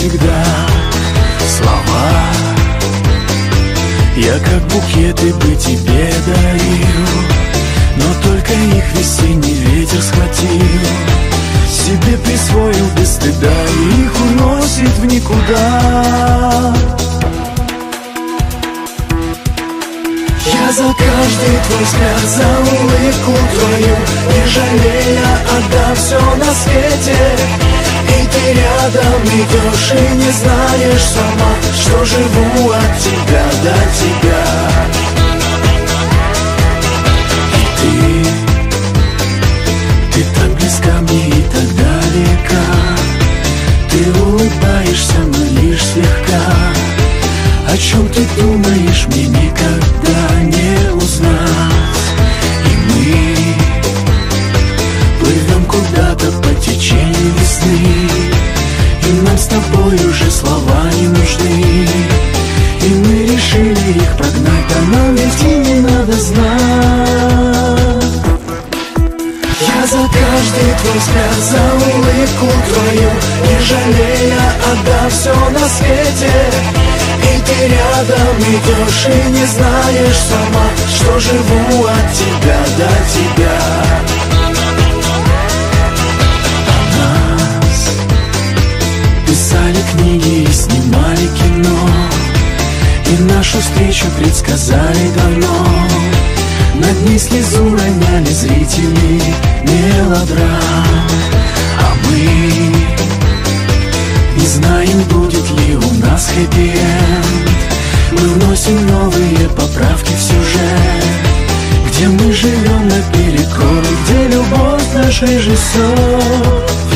всегда слова. Я как букеты бы тебе дарил, но только их весенний ветер схватил, себе присвоил без стыда и их уносит в никуда. Я за каждый твой взгляд, за улыбку твою, не жалея, отдам все на свете. И ты рядом идешь и не знаешь сама, что живу от тебя до тебя. И ты так близка мне и так далека. Ты улыбаешься, но лишь слегка. О чем ты думаешь, мне никогда не узнать. И мы плывем куда-то по течению весны, и нам с тобой уже слова не нужны. И мы решили их прогнать, а нам ведь и не надо знать. Я за каждый твой взгляд, за улыбку твою, не жалея, отдам все на свете. И ты рядом идешь и не знаешь сама, что живу от тебя до тебя. О нас писали книги и снимали кино, и нашу встречу предсказали давно. Над ней слезу роняли зрители мелодрам. А мы не знаем, будет ли у нас хэппи-энд. Мы вносим новые поправки в сюжет, где мы живем наперекор, где любовь наш режиссер.